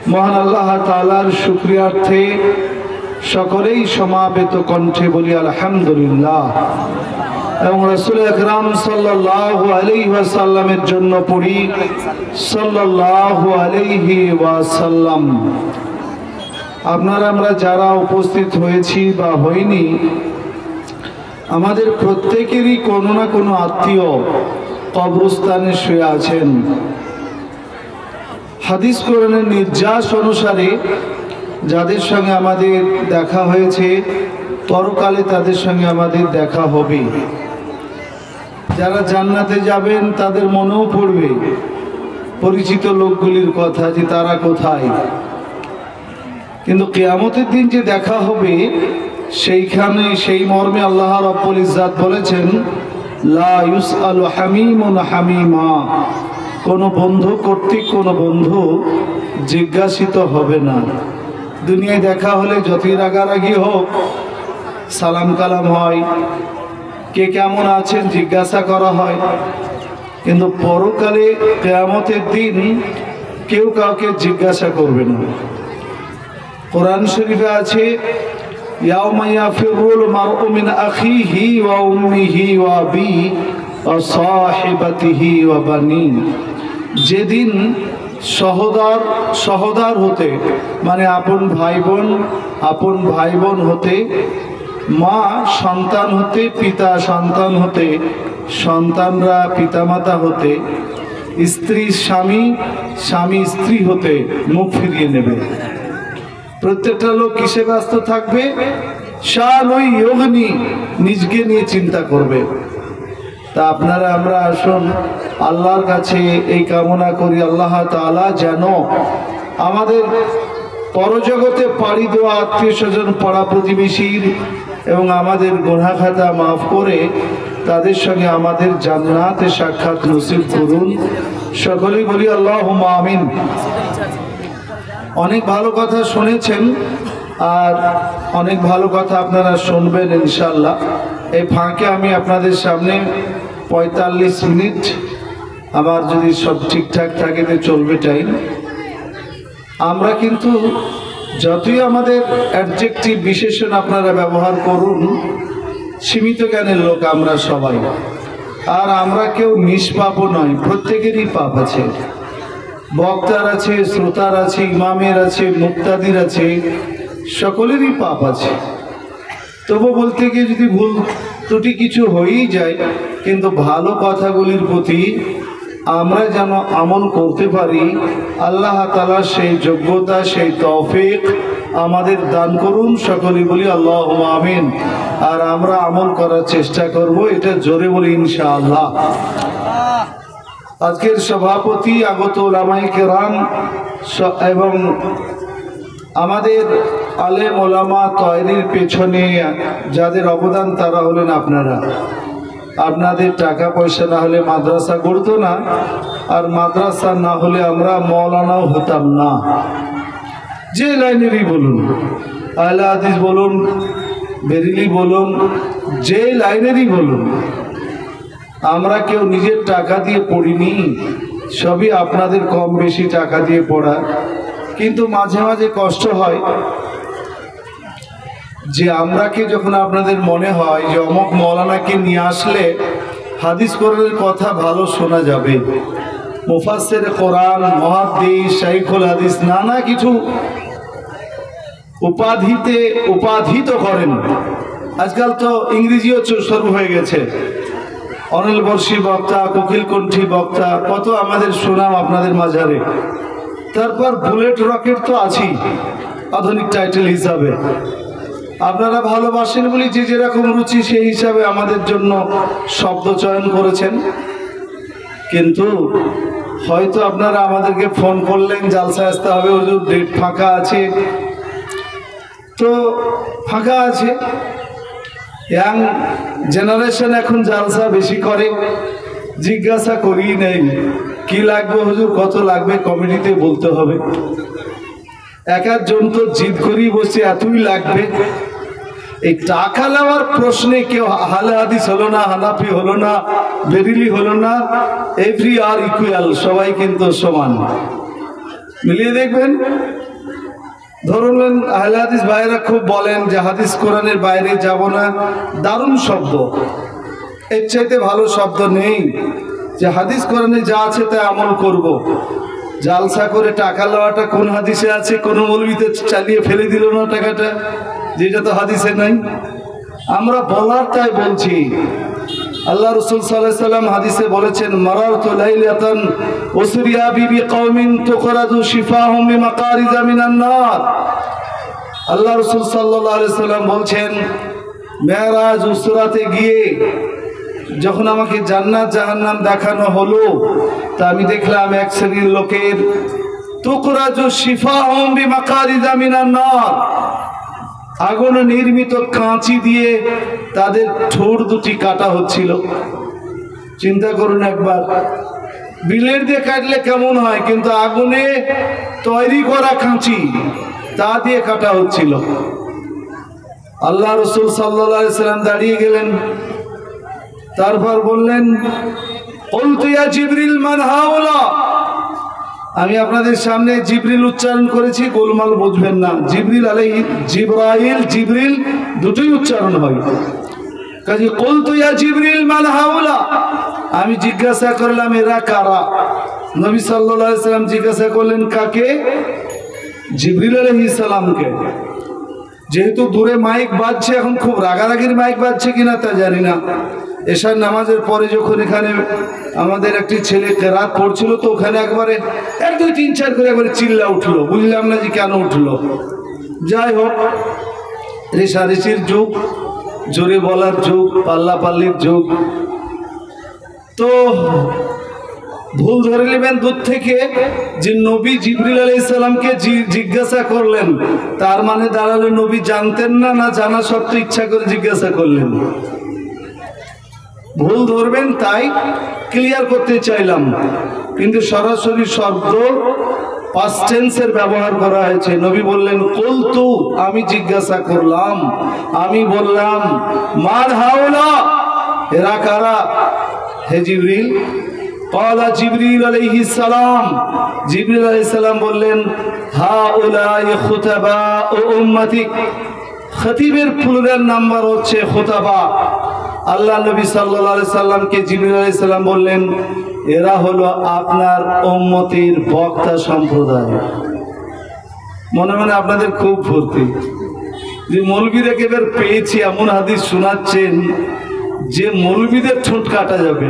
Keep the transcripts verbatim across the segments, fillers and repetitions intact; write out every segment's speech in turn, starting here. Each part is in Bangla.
মহান আল্লাহ তাআলার শুকরিয়ার্থে সকলেই সমাবেত কণ্ঠে বলি আলহামদুলিল্লাহ এবং রাসূল আকরাম সাল্লাল্লাহু আলাইহি ওয়াসাল্লামের জন্য পড়ি সাল্লাল্লাহু আলাইহি ওয়াসাল্লাম। আপনারা আমরা যারা উপস্থিত হয়েছি বা হইনি, আমাদের প্রত্যেকেরই কোনো না কোনো আত্মীয় কবরস্থানে শুয়ে আছেন। হাদিস কোরআনের নির্যাস অনুসারে যাদের সঙ্গে আমাদের দেখা হয়েছে, পরকালে তাদের সঙ্গে আমাদের দেখা হবে। যারা জান্নাতে যাবেন তাদের মনেও পড়বে পরিচিত লোকগুলির কথা যে তারা কোথায়। কিন্তু কিয়ামতের দিন যে দেখা হবে, সেইখানে সেই মর্মে আল্লাহ রাব্বুল ইজ্জাত বলেছেন, লা ইউসআলু হামিমুন হামিমা, কোনো বন্ধু কর্তৃক কোনো বন্ধু জিজ্ঞাসিত হবে না। দুনিয়ায় দেখা হলে যতই রাগারাগি হোক, সালাম কালাম হয়, কে কেমন আছেন জিজ্ঞাসা করা হয়, কিন্তু পরকালে কিয়ামতের দিন কেউ কাউকে জিজ্ঞাসা করবে না। কোরআন শরীফে আছে, ইয়াউমা ইয়াফিরুল মারউ মিন আখিহি ওয়া উম্মিহি ওয়া আবিহি ওয়া সাহিবাতিহি ওয়া বানি, যেদিন সহোদর সহোদর হতে মানে আপন ভাই বোন আপন ভাই বোন হতে, মা সন্তান হতে, পিতা সন্তান হতে, সন্তানরা পিতামাতা হতে, স্ত্রী স্বামী স্বামী স্ত্রী হতে মুখ ফিরিয়ে নেবে। প্রত্যেকটা লোক কিসে ব্যস্ত থাকবে? শালুই ইয়গনি, নিজকে নিয়ে চিন্তা করবে। তা আপনারা আমরা আসুন আল্লাহর কাছে এই কামনা করি, আল্লাহ তাআলা যেন আমাদের পরজগতে পাড়ি দেওয়া আত্মীয় স্বজন পাড়া প্রতিবেশীর এবং আমাদের গুনাহ খাতা মাফ করে তাদের সঙ্গে আমাদের জান্নাতে সাক্ষাৎ নসিব করুন। সকলেই বলি আল্লাহুম্মা আমিন। অনেক ভালো কথা শুনেছেন আর অনেক ভালো কথা আপনারা শুনবেন ইনশাআল্লাহ। এই ফাঁকে আমি আপনাদের সামনে পঁয়তাল্লিশ মিনিট, আবার যদি সব ঠিকঠাক থাকে তো চলবে টাইম। আমরা কিন্তু যতই আমাদের অ্যাডজেক্টিভ বিশেষণ আপনারা ব্যবহার করুন, সীমিত জ্ঞানের লোক আমরা সবাই, আর আমরা কেউ নিষ্পাপও নয়, প্রত্যেকেরই পাপ আছে। বক্তার আছে, শ্রোতার আছে, ইমামের আছে, মুক্তাদির আছে, সকলেরই পাপ আছে। তবু বলতে গিয়ে যদি ভুল ত্রুটি কিছু হয়েই যায়, কিন্তু ভালো কথাগুলির প্রতি আমরা যেন আমল করতে পারি, আল্লাহ তাআলা সেই যোগ্যতা সেই তৌফিক আমাদের দান করুন। সকলেই বলি আল্লাহুম্মা আমিন। আর আমরা আমল করার চেষ্টা করব, এটা জোরে বলি ইনশাআল্লাহ। আজকের সভাপতি আগত উলামায়ে কেরাম এবং আমাদের আলেম ওলামা তৈরির পেছনে যাদের অবদান, তারা হলেন আপনারা। আপনাদের টাকা পয়সা না হলে মাদ্রাসা গড়তো না, আর মাদ্রাসা না হলে আমরা মৌলানাও হতাম না। যে লাইনেরই বলুন, আহলে হাদিস বলুন, বেরেলি বলুন, যে লাইনেরই বলুন, আমরা কেউ নিজের টাকা দিয়ে পড়িনি, সবই আপনাদের কম বেশি টাকা দিয়ে পড়া। কিন্তু মাঝে মাঝে কষ্ট হয় যে আমরা কি যখন আপনাদের মনে হয় যে অমুক মৌলানাকে নিয়ে আসলে হাদিস কোরআনের কথা ভালো শোনা যাবে, মুফাসসির কোরআন, মুহাদ্দিস, শাইখুল হাদিস নানা কিছু উপাধিতে উপাধিত করেন। আজকাল তো ইংরেজিও শুরু হয়ে গেছে, অনিল বর্ষী বক্তা, কোকিল কণ্ঠী বক্তা, কত আমাদের সুনাম আপনাদের মাঝারে। তারপর বুলেট রকেট তো আছেই আধুনিক টাইটেল হিসাবে। আপনারা ভালোবাসেন বলে যে যেরকম রুচি সেই হিসাবে আমাদের জন্য শব্দ চয়ন করেছেন। কিন্তু হয়তো আপনারা আমাদেরকে ফোন করলেন, জালসা আসতে হবে হুজুর, ডেট ফাঁকা আছে, তো ফাঁকা আছে। ইয়াং জেনারেশন এখন জালসা বেশি করে, জিজ্ঞাসা করি নেই কি লাগবে হুজুর, কত লাগবে কমিটিতে বলতে হবে। এক একজন তো জিদ করেই বসে এতই লাগবে। এই টাকা নেওয়ার প্রশ্নে কেউ আহলে হাদিস হলো না, হানাফি হলো না, বেরেলি হলো না, এভরি আর ইকুয়াল, সবাই কিন্তু সমান। মিলিয়ে দেখবেন। ধরুন আহলে হাদিস ভাইরা খুব বলেন যে হাদিস কোরআনের বাইরে যাব না, দারুণ শব্দ, এর চাইতে ভালো শব্দ নেই যে হাদিস কোরআনে যা আছে তা আমল করব। জালসা করে টাকা লওয়াটা কোন হাদিসে আছে? কোন মৌলবীতে চালিয়ে ফেলে দিল না টাকাটা, যেটা তো হাদিসে নাই। আমরা বলার তাই বলছি। আল্লাহ রাসূল সাল্লাল্লাহু আলাইহি সাল্লাম হাদিসে বলেছেন, মারারতু লাইলাতান উসরিয়া বিবি কওমিন তুকরাদু শিফাহুম বিমাকারিজা মিনান নার। আল্লাহ রাসূল সাল্লাল্লাহু আলাইহি সাল্লাম বলছেন, মেরাজ উসরাতে গিয়ে যখন আমাকে জান্নাত জাহান্নাম দেখানো হলো, তা আমি দেখলাম এক শ্রেণীর লোকের তুকরাজু শিফাহুম বিমাকারিজা মিনান নার, আগুনে নির্মিত কাঁচি দিয়ে তাদের ঠোঁট দুটি কাটা হচ্ছিল। চিন্তা করুন একবার, বিলের দিয়ে কাটলে কেমন হয়, কিন্তু আগুনে তৈরি করা কাঁচি তা দিয়ে কাটা হচ্ছিল। আল্লাহ রাসূল সাল্লাল্লাহু আলাইহি সাল্লাম দাঁড়িয়ে গেলেন, তারপর বললেন, কুলতু ইয়া জিবরিল মান হাউলা। আমি আপনাদের সামনে জিবরিল উচ্চারণ করেছি, গোলমাল বুঝবেন না। জিবরিল আলাইহি জিব্রাইল জিবরিল দুটোই উচ্চারণ হয়। কাজে কুলতু ইয়া জিবরিল মান হাউলা, আমি জিজ্ঞাসা করলাম এরা কারা? নবী সাল্লাল্লাহু আলাইহি সাল্লাম জিজ্ঞাসা করলেন কাকে? জিবরিল আলাইহিস সালামকে। যেহেতু দূরে মাইক বাজছে, এখন খুব রাগারাগির মাইক বাজছে কিনা তা জানি না। এশার নামাজের পরে যখন এখানে আমাদের একটি ছেলে কেরাত পড়ছিল, তো ওখানে একবারে এক দুই তিন চার করে একবারে চিল্লা উঠলো, বুঝলাম না যে কেন উঠলো। যাই হোক, রেশারেশির যুগ, জোরে বলার যুগ, পাল্লা পাল্লির যুগ। তো ভুল ধরে নেবেন দূর থেকে যে নবী জিবরিল আলাইহিস সালামকে জিজ্ঞাসা করলেন, তার মানে দাঁড়ালো নবী জানতেন না, না জানা সত্ত্বেও ইচ্ছা করে জিজ্ঞাসা করলেন। ভুল ধরবেন তাই ক্লিয়ার করতে চাইলাম, কিন্তু সরাসরি শব্দ পাস্ট টেন্সের ব্যবহার করা হয়েছে। নবী বললেন কুলতু, আমি জিজ্ঞাসা করলাম, আমি বললাম, মান হাউলা, এরা কারা হে জিবরিল? ক্বালা জিবরিল আলাইহিস সালাম, জিবরিল আলাইহিস সালাম বললেন, হাউলাই খুতাবা ও উম্মতিক। খতিবের প্লুরাল নাম্বার হচ্ছে খুতাবা। আল্লাহ নবী সাল্লাল্লাহু আলাইহি সাল্লামকে জিবরিল আলাইহিস সালাম বললেন, এরা হলো আপনার উম্মতের বক্তা সম্প্রদায়। মনে মনে আপনাদের খুব ফুর্তি যে মৌলবীরা একেবারে পেয়েছি, এমন হাদিস শোনাচ্ছেন যে মৌলবীদের ঠোঁট কাটা যাবে।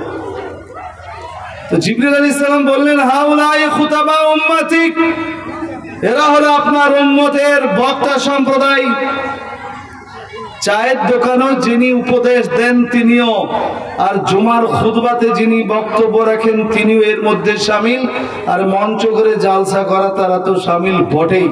তো জিবরিল আলাইহিস সালাম বললেন, হাউলাই খুতাবা উম্মতিক, এরা হলো আপনার উম্মতের বক্তা সম্প্রদায়। চায়ের দোকানেও যিনি উপদেশ দেন তিনিও, আর জুমার খুতবাতে যিনি বক্তব্য রাখেন তিনিও এর মধ্যে শামিল, আর মঞ্চ করে জালসা করা তারা তো শামিল বটেই।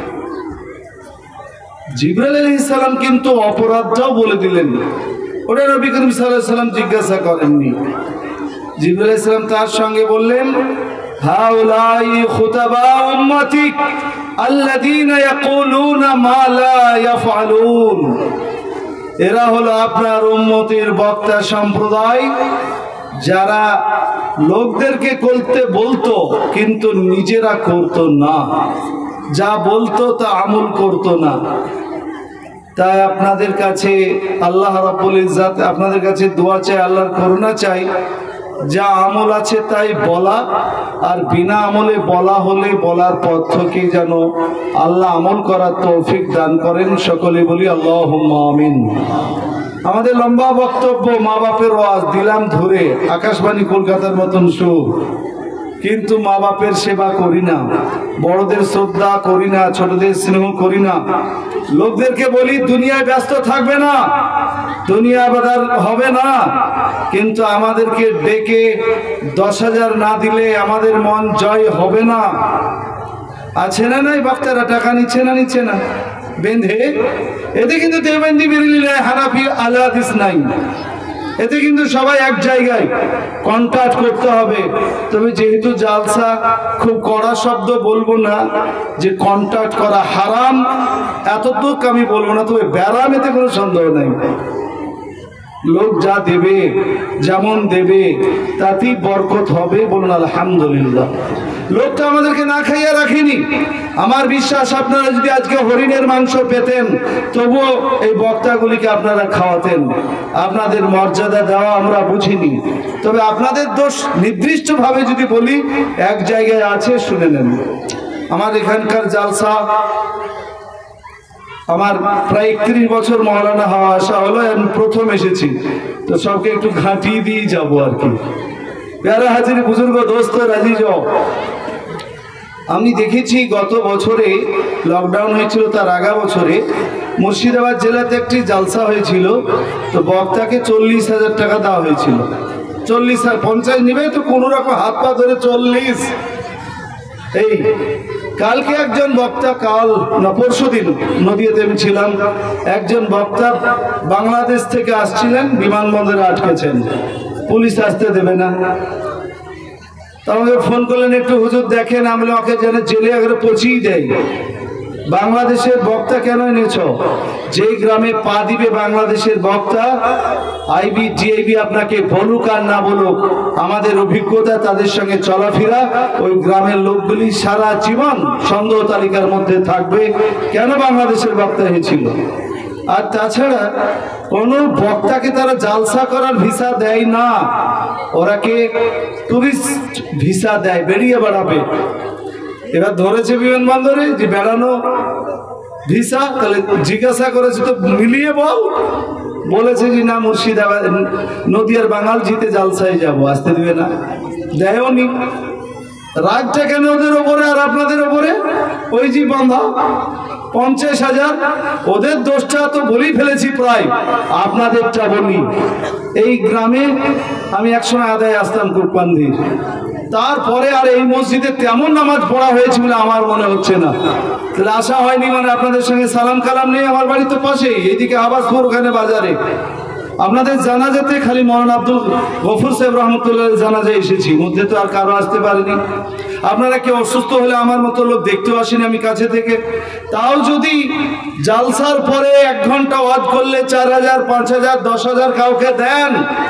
জিবরাইল আলাইহিস সালাম কিন্তু অপরাধটাও বলে দিলেন, ওটা নবী করিম সাল্লাল্লাহু আলাইহি সাল্লাম জিজ্ঞাসা করেননি। জিবরাইল আলাইহিস সালাম তার সঙ্গে বললেন, হাউলাই খুতাবা উম্মতিক আল্লাযীনা ইয়াকুলুনা মা লা ইয়াফআলুন, এরা হলো আপনার উম্মতের বক্তা সম্প্রদায়, যারা লোকদেরকে করতে বলতো কিন্তু নিজেরা করত না, যা বলতো তা আমল করত না। তাই আপনাদের কাছে আল্লাহ রাব্বুল ইজ্জত আপনাদের কাছে দোয়া চাই, আল্লাহর করুণা চাই, যা আমল আছে তাই বলা, আর বিনা আমলে বলা হলে বলার পর থেকে যেন আল্লাহ আমল করার তৌফিক দান করেন। সকলে বলি আল্লাহুম্মা আমিন। আমাদের লম্বা বক্তব্য, মা বাপের ওয়াজ দিলাম ধরে, আকাশবাণী কলকাতার মতন সুর, কিন্তু মা বাপের সেবা করি না, বড়দের শ্রদ্ধা করি না, ছোটদের স্নেহ করি না। লোকদেরকে বলি দুনিয়ায় ব্যস্ত থাকবে না, দুনিয়া বাদার হবে না, কিন্তু আমাদেরকে ডেকে দশ হাজার না দিলে আমাদের মন জয় হবে না। আছে না নাই? বক্তারা টাকা নিচ্ছে না নিচ্ছে না বেঁধে, এতে কিন্তু দেওবন্দি বেরিয়ে হানাফি আহলে হাদিস নাই, এতে কিন্তু সবাই এক জায়গায় কন্ট্যাক্ট করতে হবে। তবে যেহেতু জালসা খুব কড়া শব্দ বলবো না যে কন্ট্যাক্ট করা হারাম, এতটুক আমি বলবো না, তবে ব্যারাম এতে কোনো সন্দেহ নাই। লোক যা দেবে, যেমন দেবে তাতেই বরকত হবে। বলুন আলহামদুলিল্লাহ। লোকটা আমাদেরকে না খাইয়ে রাখেনি। আমার বিশ্বাস আপনারা যদি আজকে হরিণের মাংস পেতেন, তবুও এই বক্তাগুলিকে আপনারা খাওয়াতেন। আপনাদের মর্যাদা দেওয়া আমরা বুঝিনি, তবে আপনাদের দোষ নির্দিষ্টভাবে যদি বলি এক জায়গায় আছে, শুনে নেন। আমার এখানকার জালসা, আমার প্রায় একত্রিশ বছর মৌলানা হওয়া আসা হলো, আমি প্রথম এসেছি, তো সবকে একটু ঘাঁটিয়ে দিয়ে যাবো আর কি। প্যারা হাজির বুজুর্গ দোস্ত রাজি যাও। আমি দেখেছি গত বছরে লকডাউন হয়েছিল, তার আগা বছরে মুর্শিদাবাদ জেলাতে একটি জালসা হয়েছিল, তো বক্তাকে চল্লিশ হাজার টাকা দেওয়া হয়েছিল। চল্লিশ আর পঞ্চাশ নিবে তো কোনো রকম হাত পা ধরে চল্লিশ। এই কালকে একজন বক্তা, কাল না পরশু দিন নদীতে আমি ছিলাম, একজন বক্তা বাংলাদেশ থেকে আসছিলেন, বিমানবন্দরে আটকেছেন, পুলিশ আসতে দেবে না। আমাকে ফোন করলেন, একটু হুজুর দেখেন, আমি ওকে যেন জেলে আগে পচিয়ে দেয়। বাংলাদেশের বক্তা কেন এনেছ? যেই গ্রামে পা দিবে বাংলাদেশের বক্তা, আইবি ডিআইবি আপনাকে বলুক আর না বলুক, আমাদের অভিজ্ঞতা, তাদের সঙ্গে চলাফেরা, ওই গ্রামের লোকগুলি সারা জীবন সন্দেহ তালিকার মধ্যে থাকবে। কেন বাংলাদেশের বক্তা হয়েছিল? আর তাছাড়া কোনো বক্তাকে তারা জালসা করার ভিসা দেয় না, ওরাকে টুরিস্ট ভিসা দেয়, বেরিয়ে বেড়াবে। এবার ধরেছে বিমানবন্দরে যে বেড়ানো ভিসা, তাহলে জিজ্ঞাসা করেছে তো মিলিয়ে বল, বলেছে যে না মুর্শিদাবাদ নদিয়ার বাঙাল জিতে জালসায় যাব, আসতে দিবে না, দেয়নি। রাগটা কেন ওদের ওপরে আর আপনাদের ওপরে? ওই যে বন্ধা পঞ্চাশ হাজার, ওদের দোষটা তো বলেই ফেলেছি, প্রায় আপনাদেরটা বলি। এই গ্রামে আমি একসময় আদায় আসতাম কুরপান্দির, তারপরে আর এই মসজিদে তেমন নামাজ পড়া হয়েছে বলে আমার মনে হচ্ছে না। তাহলে আসা হয়নি মানে আপনাদের সঙ্গে সালাম কালাম নেই। আমার বাড়ি তো পাশেই, এইদিকে আবাসপুর, ওখানে বাজারে। আপনাদের জানাজাতে খালি মৌলানা আব্দুল গফুর সাহেব রহমতুল্লাহ জানাজায় এসেছি, মধ্যে তো আর কারো আসতে পারেনি। আপনারা কেউ অসুস্থ হলে আমার মতো লোক দেখতেও আসেনি আমি কাছে থেকে। তাও যদি জালসার পরে এক ঘন্টা ওয়াজ করলে চার হাজার পাঁচ হাজার দশ হাজার কাউকে দেন,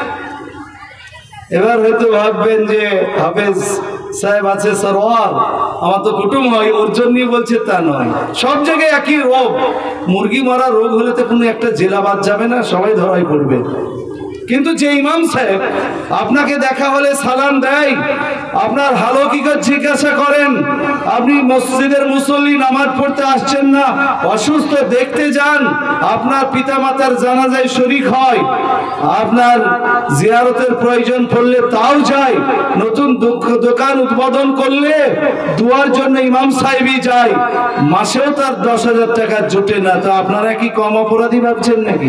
এবার হয়তো ভাববেন যে হাফেজ সাহেব আছে সরওয়ার, আমার তো কুটুম হয়, ওর জন্যই বলছে, তা নয়। সব জায়গায় একই রোগ। মুরগি মরা রোগ হলে তো কোনো একটা জেলা বাদ যাবে না, সবাই ধরাই পড়বে। কিন্তু যে ইমাম সাহেব আপনাকে দেখা হলে সালাম দেয়, আপনার হাল হকিকত জিজ্ঞাসা করেন, আপনি মসজিদের মুসল্লি নামাজ পড়তে আসছেন না, অসুস্থ দেখতে যান, আপনার পিতামাতার জানাজায় শরীক হয়, আপনার জিয়ারতের প্রয়োজন পড়লে তাও যায়, নতুন দোকান উদ্বোধন করলে দুয়ার জন্য ইমাম সাহেবই যায়, মাসেও তার দশ হাজার টাকা জোটে না, তো আপনারা কি কম অপরাধী ভাবছেন নাকি?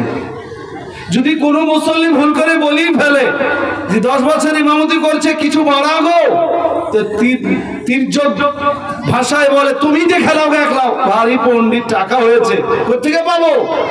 যদি কোনো মুসল্লি ভুল করে বলেই ফেলে যে দশ বছর ইমামতি করছে, কিছু বাড়াবো, তো তির্যক ভাষায় বলে তুমি যে খেলাও একলাও, ভারী পণ্ডিত, টাকা হয়েছে কোথেকে পাবো?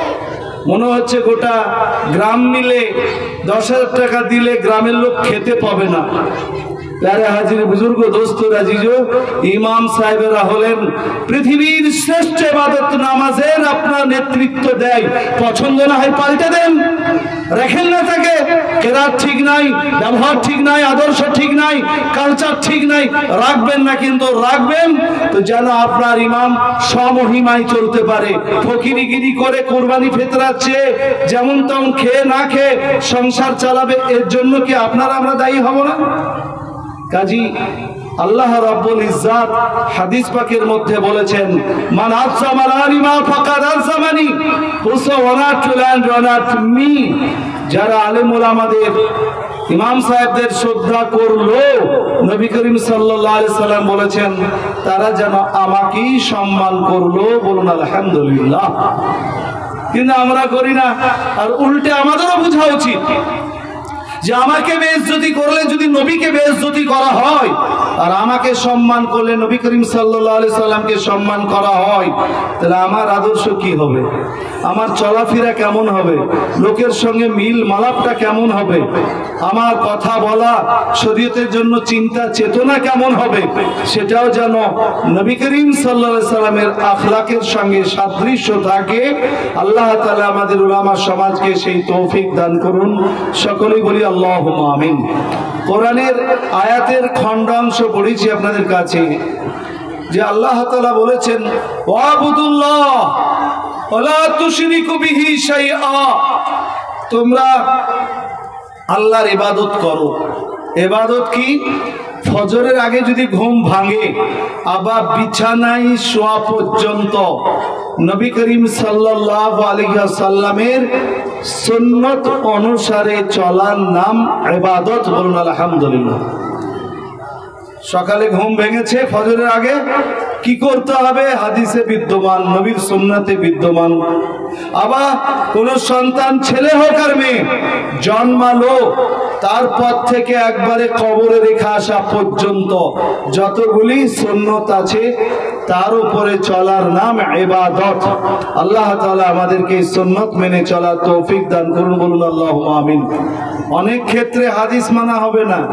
মনে হচ্ছে গোটা গ্রাম মিলে দশ হাজার টাকা দিলে গ্রামের লোক খেতে পাবে না। প্যারে হাজির বুজুর্গ দোস্ত রাজিজ, ইমাম সাহেবেরা হলেন পৃথিবীর শ্রেষ্ঠ ইবাদত, নামাজের আপনার নেতৃত্ব দেয়, পছন্দ না হয় পাল্টে দেন, রাখেন না তাকে। কেরাত ঠিক নাই, ব্যবহার ঠিক নাই, আদর্শ ঠিক নাই, কালচার ঠিক নাই, রাখবেন না, কিন্তু রাখবেন তো যেন আপনার ইমাম স্বমহিমায় চলতে পারে। ফকিরিগিরি করে কোরবানি ফেতরাচ্ছে, যেমন তেমন খেয়ে না খেয়ে সংসার চালাবে, এর জন্য কি আপনারা আমরা দায়ী হব না? কাজী আল্লাহ রাব্বুল ইজ্জাত হাদিস পাকের মধ্যে বলেছেন, মান আযযামাল আলিমা ফাকাদ আযযামানি, হুসো ওয়ানাট টুল্যান্ড ওয়ানাট মি। যারা আলেম ওলামাদের, ইমাম সাহেবদের শ্রদ্ধা করলো, নবী করিম সাল্লাল্লাহু আলাইহি সাল্লাম বলেছেন তারা যেন আমাকেই সম্মান করলো। বলুন আলহামদুলিল্লাহ। কিন্তু আমরা করি না, আর উল্টে আমাদেরও বোঝা উচিত যে আমাকে বেইজ্জতি করলে যদি নবীকে বেইজ্জতি করা হয়, আর আমাকে সম্মান করলে নবী করিম সাল্লাল্লাহু আলাইহি সাল্লামকে সম্মান করা হয়, তাহলে আমার আদর্শ কি হবে, আমার চলাফেরা কেমন হবে, লোকের সঙ্গে মিল মালাপটা কেমন হবে, আমার কথা বলা শরীয়তের জন্য চিন্তা চেতনা কেমন হবে, সেটাও যেন নবী করিম সাল্লাল্লাহু আলাইহি সাল্লামের আখলাকের সঙ্গে সাদৃশ্য থাকে। আল্লাহ তাআলা আমাদের উলামা সমাজকে সেই তৌফিক দান করুন। সকলেই বলি আল্লাহুম্মা আমিন। কোরআনের আয়াতের খণ্ডাংশ পড়েছি আপনাদের কাছে, যে আল্লাহ তাআলা বলেছেন ওয়াবুদুল্লাহ ওয়ালা তুশরিকু বিহি শাইআ, তোমরা আল্লাহর ইবাদত করো। ইবাদত কি? ফজরের আগে যদি ঘুম ভাঙে আবার বিছানায় শোয়া পর্যন্ত নবী করিম সাল্লাল্লাহু আলাইহি ওয়াসাল্লামের সুন্নত অনুসারে চলার নাম ইবাদত। বলুন আলহামদুলিল্লাহ। সকালে ঘুম ভেঙেছে, ফজরের আগে কি করতে হবে? হাদিসে বিদ্যমান, নবীর সুন্নাতে বিদ্যমান। আবার কোন সন্তান ছেলে হোক আর মেয়ে জন্মালো, তারপর থেকে একবারে কবরে রেখে আসা পর্যন্ত যতগুলি সুন্নত আছে তার উপরে চলার নাম ইবাদত। আল্লাহ তাআলা আমাদেরকে সুন্নত মেনে চলার তৌফিক দান করুন। বলুন আল্লাহুম্মা আমিন। অনেক ক্ষেত্রে হাদিস মানা হবে না।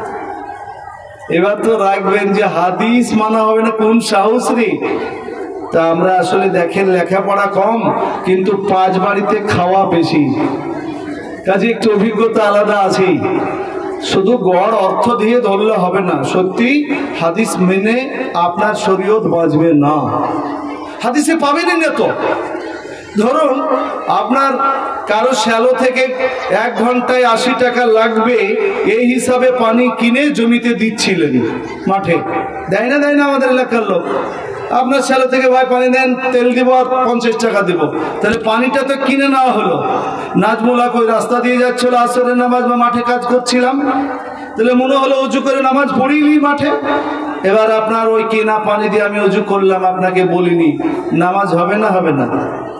এবার তো রাখবেন যে হাদিস মানা হবে না, কোন সাহস রে? তা আমরা আসলে দেখেন লেখাপড়া কম, কিন্তু পাঁচ বাড়িতে খাওয়া বেশি, কাজে একটু অভিজ্ঞতা আলাদা আছে। শুধু গড় অর্থ দিয়ে ধরলে হবে না, সত্যি হাদিস মেনে আপনার শরীয়ত বাঁচবে না। হাদিসে পাবেনই না তো। ধরুন আপনার কারো শ্যালো থেকে এক ঘন্টায় আশি টাকা লাগবে, এই হিসাবে পানি কিনে জমিতে দিচ্ছিলেন, মাঠে দেয় না দেয় না আমাদের এলাকার লোক। আপনার শ্যালো থেকে ভাই পানি দেন, তেল দিব আর পঞ্চাশ টাকা দিব, তাহলে পানিটা তো কিনে নেওয়া হলো। নাজমুলা কই রাস্তা দিয়ে যাচ্ছিল, আসরের নামাজ বা মাঠে কাজ করছিলাম, তাহলে মনে হলো উজু করে নামাজ পড়িনি মাঠে। এবার আপনার ওই কেনা পানি দিয়ে আমি উজু করলাম, আপনাকে বলিনি, নামাজ হবে না? হবে না।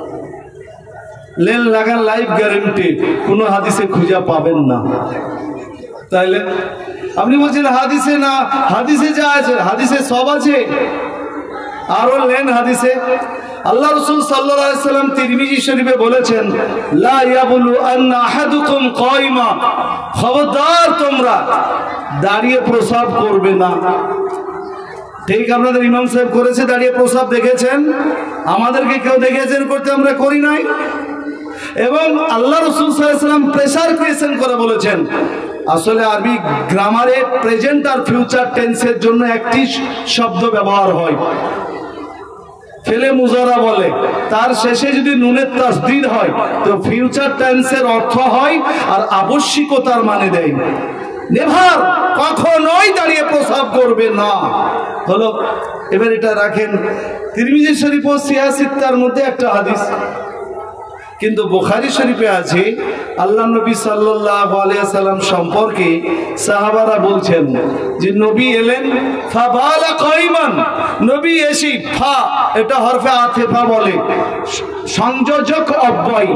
লেন লাগার লাইফ গ্যারেন্টি কোনো হাদিসে খুঁজে পাবেন না। তাইলে আপনি বলছেন হাদিসে না, হাদিসে যা আছে, হাদিসে সব আছে। আরো লেন হাদিসে আল্লাহ রাসূল সাল্লাল্লাহু আলাইহি সাল্লাম তিরমিজি শরীফে বলেছেন, লা ইয়াবুলু আন্না আহাদুকুম কায়মা, খবরদার তোমরা দাঁড়িয়ে প্রসাব করবে না। ঠিক আপনাদের ইমাম সাহেব করেছে, দাঁড়িয়ে প্রসাব দেখেছেন, আমাদেরকে কেউ দেখেছেন করতে, আমরা করি নাই। এবং আল্লাহ রাসূল সাল্লাল্লাহু আলাইহি সাল্লাম প্রেসার ক্রিয়েশন করে বলেছেন, আসলে আরবি গ্রামারে প্রেজেন্ট আর ফিউচার টেন্সের জন্য একটি শব্দ ব্যবহার হয়, ফেলে মুজারা বলে, তার শেষে যদি নুনের তাসদীদ হয় তো ফিউচার টেন্সের অর্থ হয় আর আবশ্যিকতার মানে দেয়। নেভার, কখনোই দাঁড়িয়ে প্রসাব করবে না। হলো, এবার এটা রাখেন। তিরমিজি শরীফ ও সিয়াসিত্তার মধ্যে একটা হাদিস, কিন্তু বুখারী শরীফে আছে আল্লাহ নবী সাল্লাল্লাহু আলাইহি সাল্লাম সম্পর্কে সাহাবারা বলছেন যে নবী এলেন, ফাবালা কাইমান, নবী এসি, ফা এটা হরফে আতিফা বলে, সংযোজক অব্যয়,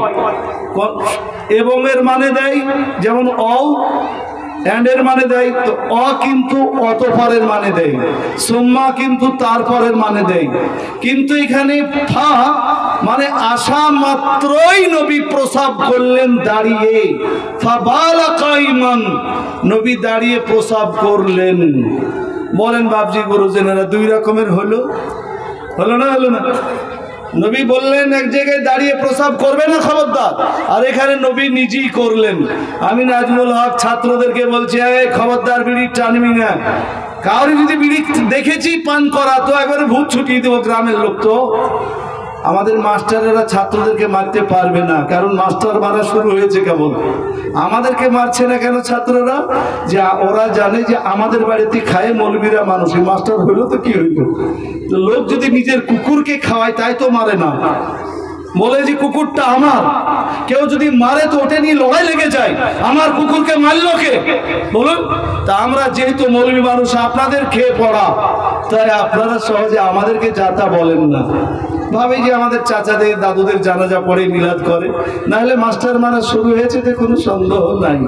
এবং এর মানে দেয় যেমন অ, এন্ড এর মানে দেয়, তো অ কিন্তু অতঃপরের মানে দেয়, সুম্মা কিন্তু তারপরের মানে দেয়। কিন্তু এখানে ফা মানে আসা মাত্রই নবী প্রসাব করলেন দাঁড়িয়ে, ফাবালা কাইমান, নবী দাঁড়িয়ে প্রসাব করলেন। বলেন বাপজি গুরুজনেরা, দুই রকমের হলো, হলো না? হলো না? নবী বললেন এক জায়গায় দাঁড়িয়ে প্রসাব করবে না, খবরদার, আর এখানে নবী নিজেই করলেন। আমি নাজমুল হক ছাত্রদেরকে বলছি, এই খবরদার বিড়ি টানবি না। কাউরি যদি বিড়ি দেখেছি পান করা তো একবারে ভূত ছুটিয়ে দেবো গ্রামের লোক। তো আমাদের মাস্টারেরা ছাত্রদেরকে মারতে পারবে না, কারণ মাস্টার মারা শুরু হয়েছে কেবল। আমাদেরকে মারছে না কেন ছাত্ররা? যে ওরা জানে যে আমাদের বাড়িতে খায় মৌলবীরা মানুষ, মাস্টার হইলো তো কি হইল। তো লোক যদি নিজের কুকুরকে খাওয়ায় তাই তো মারে না, বলে যে কুকুরটা আমার। কেউ যদি মারে তো ওটা নিয়ে লড়াই লেগে যায়, আমার কুকুরকে মারলো কে বলুন। তা আমরা যেহেতু মৌলবী মানুষ, আপনাদের খেয়ে পড়া, তাই আপনারা সহজে আমাদেরকে যাতা বলেন না, ভাবে যে আমাদের চাচাদের দাদুদের জানাজা পড়ে মিলাদ করে, নাহলে মাস্টার মারা শুরু হয়েছে, কোনো সন্দেহ নাই।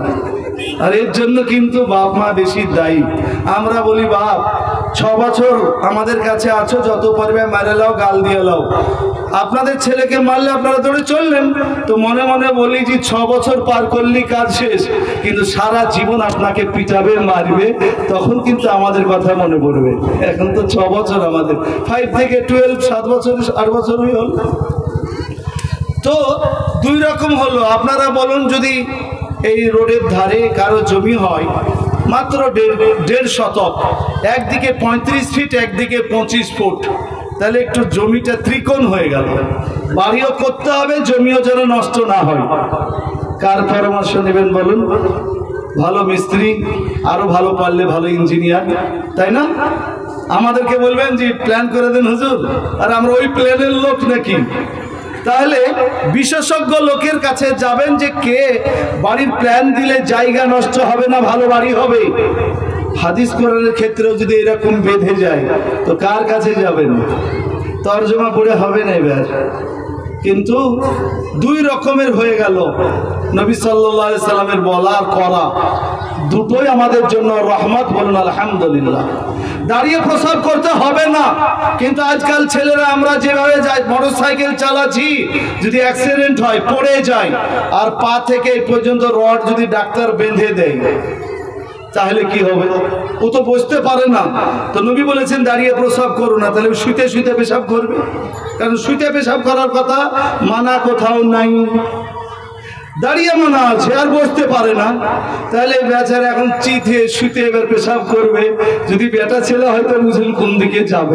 আর এর জন্য কিন্তু বাপ মা বেশি দায়ী। আমরা বলি বাপ ছ বছর আমাদের কাছে আছো, যত পারবে মারে লাও, গাল দিয়ে লাও। আপনাদের ছেলেকে মারলে আপনারা ধরে চললেন, তো মনে মনে বলি যে ছ বছর পার করলি কাজ শেষ, কিন্তু সারা জীবন আপনাকে পিটাবে মারবে, তখন কিন্তু আমাদের কথা মনে পড়বে। এখন তো ছ বছর, আমাদের ফাইভ থেকে টুয়েলভ, সাত বছর আট বছরই হল। তো দুই রকম হলো। আপনারা বলুন, যদি এই রোডের ধারে কারো জমি হয় মাত্র দেড় দেড় শতক, একদিকে পঁয়ত্রিশ ফিট একদিকে পঁচিশ ফুট, তাহলে একটু জমিটা ত্রিকোণ হয়ে গেল। বাড়িও করতে হবে, জমিও যেন নষ্ট না হয়। কার পরামর্শ নেবেন বলুন? ভালো মিস্ত্রি, আরো ভালো পারলে ভালো ইঞ্জিনিয়ার, তাই না? আমাদেরকে বলবেন যে প্ল্যান করে দেন হুজুর, আর আমরা ওই প্ল্যানের লোক নাকি? তাহলে বিশেষজ্ঞ লোকের কাছে যাবেন, যে কে বাড়ির প্ল্যান দিলে জায়গা নষ্ট হবে না, ভালো বাড়ি হবে। হাদিস কোরআনের ক্ষেত্রেও যদি এরকম বেঁধে যায়, তো কার কাছে যাবেন? তর্জমা পড়ে হবে না এবার। কিন্তু দুই রকমের হয়ে গেল। নবী সাল্লাল্লাহু আলাইহি সাল্লামের বলা আর করা দুটোই আমাদের জন্য রহমত। বলুন আলহামদুলিল্লাহ। দাঁড়িয়ে প্রসাব করতে হবে না, কিন্তু আজকাল ছেলেরা আমরা যেভাবে যাই, মোটর সাইকেল চালাচ্ছি, যদি অ্যাক্সিডেন্ট হয়, পড়ে যায়, আর পা থেকে এই পর্যন্ত রড যদি ডাক্তার বেঁধে দেয়, তাহলে কি হবে? ও তো বসতে পারে না। তো নবী বলেছেন দাঁড়িয়ে প্রসাব করো না, তাহলে শুইতে শুইতে পেশাব করবে। কারণ শুইতে পেশাব করার কথা মানা কোথাও নাই, দাঁড়িয়ে মানা আছে, আর বসতে পারে না। তাহলে বেচারা এখন চিতে শুতে এবার পেশাব করবে। যদি বেটা ছেলে হয়তো বুঝুন কোন দিকে যাবে।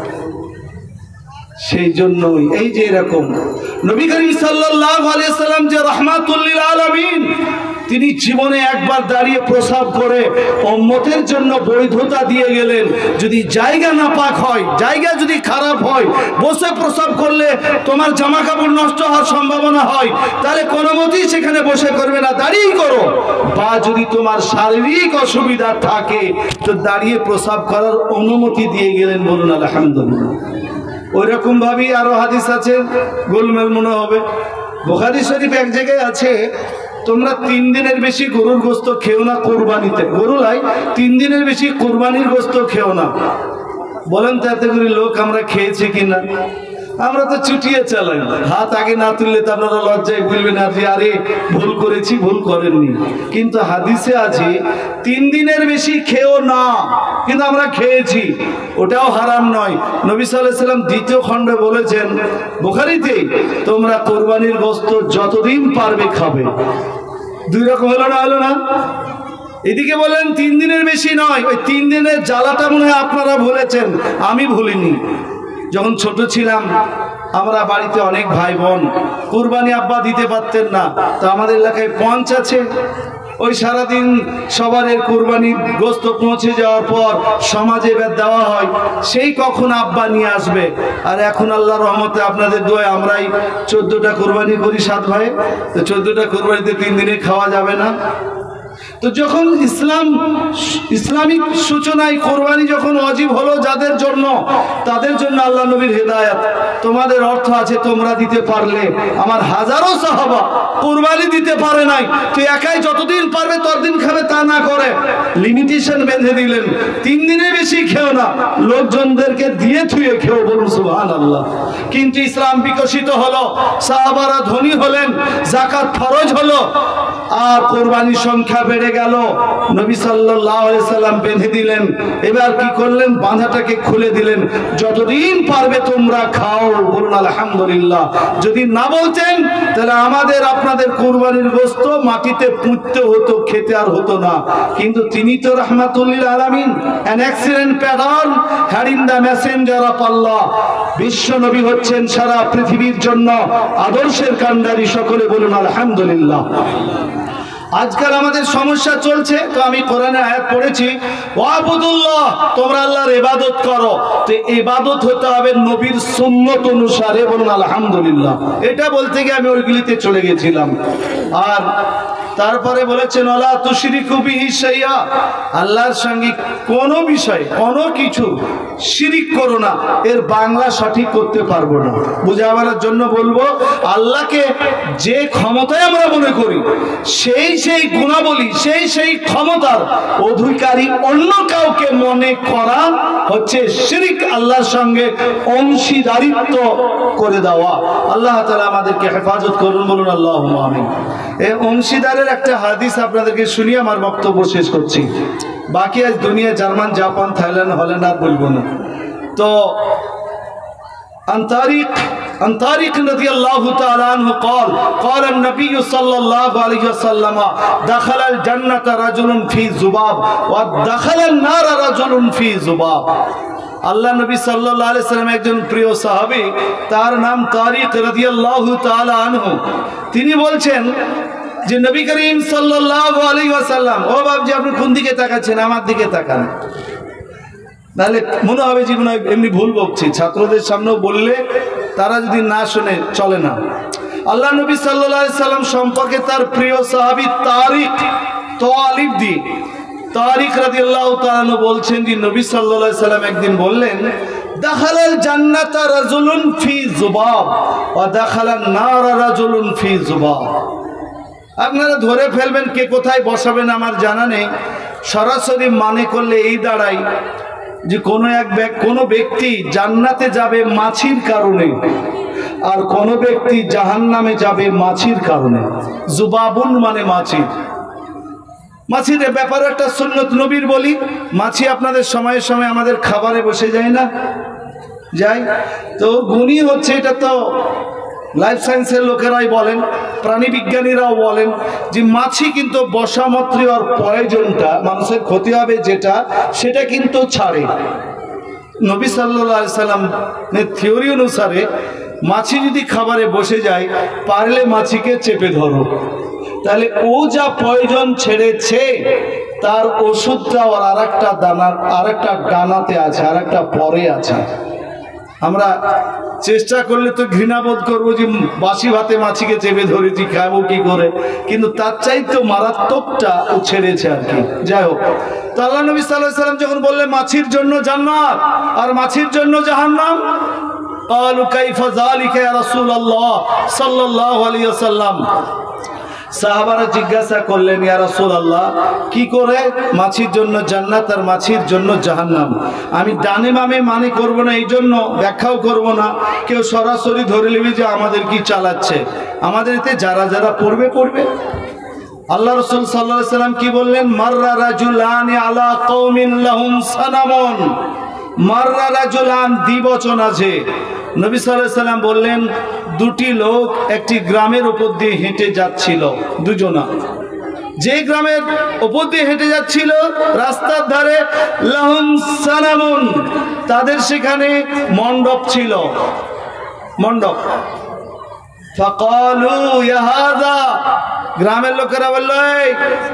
সেই জন্যই এই যে এরকম নবী করিম সাল্লাল্লাহু আলাইহি সাল্লাম যে রাহমাতুল লিল আলামিন, তিনি জীবনে একবার দাঁড়িয়ে প্রসাব করে উম্মতের জন্য বৈধতা দিয়ে গেলেন। যদি জায়গা নাপাক হয়, জায়গা যদি খারাপ হয়, বসে প্রসাব করলে তোমার জামা কাপড় নষ্ট হওয়ার সম্ভাবনা হয়, তাহলে কোনো মতেই সেখানে বসে করবে না, দাঁড়িয়েই করো। বা যদি তোমার শারীরিক অসুবিধা থাকে, তো দাঁড়িয়ে প্রসাব করার অনুমতি দিয়ে গেলেন। বলুন আলহামদুলিল্লাহ। ওই রকম ভাবেই আরো হাদিস আছে, গোলমেল মনে হবে। বুখারী শরীফ এক জায়গায় আছে, তোমরা তিন দিনের বেশি গরুর গোস্ত খেও না কোরবানিতে। গরু লাই তিন দিনের বেশি কোরবানির গোস্ত খেও না। বলেন তো এত করে লোক আমরা খেয়েছি কিনা? আমরা তো চুটিয়ে চালাই, হাত আগে না তুললে তো আপনারা লজ্জায় বলবেন না যে আরে ভুল করেছি, ভুল করেননি। কিন্তু হাদিসে আছে তিন দিনের বেশি খেও না, কিন্তু আমরা খেয়েছি, ওটাও হারাম নয়। নবী সাল্লাল্লাহু আলাইহি সাল্লাম দ্বিতীয় খণ্ডে বলেছেন বুখারীতে, তোমরা কোরবানির গোশত যতদিন পারবে খাবে। দুই রকম হলো না? হলো না? এদিকে বলেন তিন দিনের বেশি নয়। ওই তিন দিনের জ্বালাটা মনে হয় আপনারা ভুলেছেন, আমি ভুলিনি। যখন ছোট ছিলাম, আমরা বাড়িতে অনেক ভাই বোন, কুরবানি আব্বা দিতে পারতেন না, তো আমাদের এলাকায় পঞ্চ আছে। ওই সারাদিন সবার কুরবানির গোস্ত পৌঁছে যাওয়ার পর সমাজে এবার দেওয়া হয়, সেই কখন আব্বা নিয়ে আসবে। আর এখন আল্লাহর রহমতে আপনাদের দোয়ায় আমরাই চোদ্দটা কুরবানি করি সাত ভাই। তো চোদ্দটা কুরবানিতে তিন দিনে খাওয়া যাবে না। তো যখন ইসলাম ইসলামিক সূচনায় কোরবানি যখন ওয়াজিব হলো যাদের জন্য, তাদের জন্য আল্লাহ নবীর হেদায়েত, তোমাদের অর্থ আছে তোমরা দিতে পারলে। আমার হাজারো সাহাবা কোরবানি দিতে পারে নাই, তো একাই যতদিন পারবে ততদিন খাবে, তা না করে লিমিটেশন বেঁধে দিলেন, তিন দিনে বেশি খেও না, লোকজনদেরকে দিয়ে থুয়ে খেও। বলুন সুবহানাল্লাহ। কিন্তু ইসলাম বিকশিত হলো, সাহাবারা ধনী হলেন, যাকাত ফরজ হলো, আর কোরবানির সংখ্যা বেড়ে গেল। নবী সাল্লাল্লাহু আলাইহি সাল্লাম বেঁধে দিলেন। এবার কি করলেন? বাঁধাটাকে খুলে দিলেন, যতদিন পারবে তোমরা খাও। বলুন আলহামদুলিল্লাহ। যদি না বলতেন, তাহলে আমাদের আপনাদের কোরবানির গোশত মাটিতে পুঁততে হতো, খেতে আর হতো না। কিন্তু তিনি তো রাহমাতুল লিল আলামিন, an excellent pattern had in the messenger of Allah। বিশ্ব নবী হচ্ছেন সারা পৃথিবীর জন্য আদর্শের কান্ডারি। সকলে বলুন আলহামদুলিল্লাহ। আজকাল আমাদের সমস্যা চলছে, তো আমি কোরআনে আয়াত পড়েছি, ওয়াবুদুল্লাহ, তোমরা আল্লাহর ইবাদত করো। তো ইবাদত হতে হবে নবীর সুন্নত অনুসারে। বলুন আলহামদুলিল্লাহ। এটা বলতে গিয়ে আমি ওইগুলিতে চলে গেছিলাম। আর তারপরে বলেছেন ওয়ালা তুশরিকু বিহি শাইআ, আল্লাহর সঙ্গে কোনো বিষয় কোনো কিছু শিরিক করো না। এর বাংলা সঠিক করতে পারবো না, বুঝাবার জন্য বলবো আল্লাহকে যে ক্ষমতায় আমরা মনে করি সেই সেই গুণাবলী সেই সেই ক্ষমতার অধিকারী অন্য কাউকে মনে করা হচ্ছে শিরিক, আল্লাহর সঙ্গে অংশীদারিত্ব করে দেওয়া। আল্লাহ তাআলা আমাদেরকে হেফাজত করুন, বলুন আল্লাহুম্মা আমিন। এই অংশীদারের একটা হাদিস আপনাদেরকে শুনিয়ে আমার বক্তব্য শেষ করছি। বাকি আজ দুনিয়া জার্মান জাপান থাইল্যান্ড হল্যান্ড আর বলবো না। তো عن طريق عن طريق رضي الله تعالى عنه قال قال النبي صلى الله عليه وسلم دخل الجنة رجل في ذباب ودخل النار رجل في ذباب। আল্লাহ নবী সাল্লাল্লাহু আলাইহি সাল্লাম একজন প্রিয় সাহাবী, তার নাম তারিক রাদিয়াল্লাহু তাআলা আনহু। তিনি বলছেন যে নবী করিম সাল্লাল্লাহু আলাইহি ওয়াসাল্লাম, ও বাবজি আপনি কোন দিকে তাকাচ্ছেন? আমার দিকে তাকান, নাহলে মনে হবে জীবন এমনি ভুল বকছি। ছাত্রদের সামনেও বললে তারা যদি না শোনে চলে না। আল্লাহ নবী সাল্লাল্লাহু আলাইহি সাল্লাম সম্পর্কে তার প্রিয় সাহাবী তারিক তালিব দি তারিক রাদিয়াল্লাহু তাআলা বলছেন যে নবী সাল্লাল্লাহু আলাইহি সাল্লাম একদিন বললেন দাখালাল জান্নাতা রাজুলুন ফি যুবাব ওয়া দাখালান নার রাজুলুন ফি যুবাব। আপনারা ধরে ফেলবেন কে কোথায় বসাবেন আমার জানা নেই। সরাসরি মানে করলে এই দাঁড়ায় যে কোনো এক কোনো ব্যক্তি জান্নাতে যাবে মাছির কারণে, আর কোনো ব্যক্তি জাহান্নামে যাবে মাছির কারণে। যুবাবুন মানে মাছি। মাছির ব্যাপারে একটা সুন্নত নবীর বলি, মাছি আপনাদের সময়ে সময়ে আমাদের খাবারে বসে যায় না? যায়। তো গুণী হচ্ছে, এটা তো লাইফ সায়েন্সের লোকেরাই বলেন, প্রাণী বিজ্ঞানীরাও বলেন যে মাছি কিন্তু বসা মাত্রই ওর প্রয়োজনটা মানুষের ক্ষতি হবে যেটা, সেটা কিন্তু ছাড়ে। নবী সাল্লাল্লাহু আলাইহি সাল্লামের থিওরি অনুসারে মাছি যদি খাবারে বসে যায়, পারলে মাছিকে চেপে ধরো, তাহলে ও যা প্রয়োজন ছেড়েছে তার ওষুধটা ওর আর একটা দানার আর একটা ডানাতে আছে, আর একটা পরে আছে। আমরা চেষ্টা করলে তো ঘৃণাবোধ করবো যে বাসি ভাতে মাছিকে চেপে ধরেছি, খাবো কি করে, কিন্তু তার চাইতে মারাত্মকটা ও ছেড়েছে আর কি। যাই হোক, তো আল্লাহ নবী সাল্লাল্লাহু আলাইহি সাল্লাম যখন বললেন মাছির জন্য জান্নাত আর মাছির জন্য জাহান্নাম, ক্বালু কাইফা যালিকা ইয়া রাসূলুল্লাহ সাল্লাল্লাহু আলাইহি ওয়াসাল্লাম। সাহাবারা জিজ্ঞাসা করলেন ইয়া রাসূলুল্লাহ, কি করে মাছির জন্য জান্নাত আর মাছির জন্য জাহান্নাম? আমি ডানে বামে মানে করব না, এই জন্য ব্যাখ্যাও করব না। কেউ সরাসরি ধরে নেবে যে আমাদের কি চালাচ্ছে, আমাদের এতে যারা যারা পড়বে পড়বে। আল্লাহ রাসূল সাল্লাল্লাহু আলাইহি সাল্লাম কি বললেন? মাররা রাজুলানি আলা কওমিন লাহুম সানামুন। মাররা রাজুলান দ্বিবচন আছে। নবী সাল্লাল্লাহু আলাইহি সাল্লাম বললেন দুটি লোক একটি গ্রামের উপর দিয়ে হেঁটে যাচ্ছিল, দুজনা। যে গ্রামের উপর দিয়ে হেঁটে যাচ্ছিল রাস্তার ধারে লাহুম সানামুন, তাদের সেখানে মণ্ডপ ছিল, মণ্ডপ। ফাকালু ইয়া হাযা, গ্রামের লোকেরা বলল এই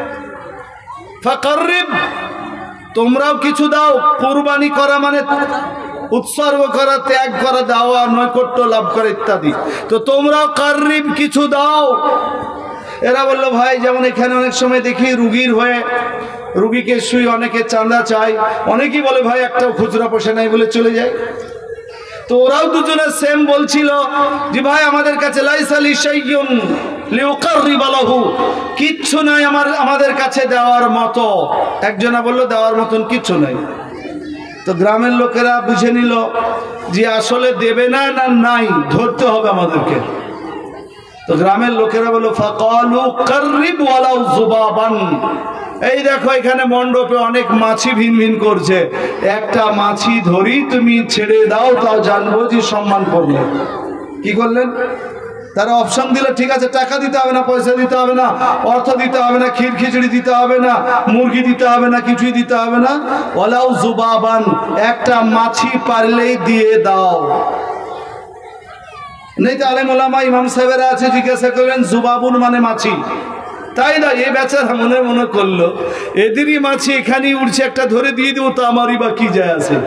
ফাকাররিব, তোমরাও কিছু দাও। কুরবানি করা মানে উৎসর্গ করা, ত্যাগ করা, দেওয়া, নৈকট্য লাভ করা ইত্যাদি। তো তোমরাও কাররিব কিছু দাও। এরা বললো ভাই যেমন এখানে অনেক সময় দেখি রুগীর হয়ে রুগীকে শুই অনেকে চাঁদা চায়, অনেকেই বলে ভাই একটাও খুচরা পয়সা নাই বলে চলে যায়। তো ওরাও দুজনে সেম বলছিল যে ভাই আমাদের কাছে লাইসা লিশাইয়ুন লিউকাররিবা লাহু, কিচ্ছু নাই আমার আমাদের কাছে দেওয়ার মতো। একজনা বলল দেওয়ার মতন কিচ্ছু নাই। তো গ্রামের লোকেরা বুঝে নিল যে আসলে দেবে না না নাই, ধরতে হবে আমাদেরকে। তো গ্রামের লোকেরা বলল ফাকালু কাররিব ওয়ালাউ যুবাবান, এই দেখো এখানে মণ্ডপে অনেক মাছি ভিন ভিন করছে, একটা মাছি ধরি তুমি ছেড়ে দাও, তাও জানবো যে সম্মান করলে। কি করলেন? তারা অপশন দিল ঠিক আছে, টাকা দিতে হবে না, পয়সা দিতে হবে না, অর্থ দিতে হবে না, ক্ষীর খিচুড়ি দিতে হবে না, মুরগি দিতে হবে না, কিছুই দিতে হবে না। ওয়ালাউ যুবাবান, একটা মাছি পারলেই দিয়ে দাও। নেই তো আলেম ওলামা ইমাম সাহেবেরা আছে, জিজ্ঞাসা করলেন যুবাবুন মানে মাছি, তাই না? এই বেচারা মনে মনে করলো এদেরই মাছি এখানেই উঠছে, একটা ধরে দিয়ে দেবো তো আমারই বা কি যায় আছে।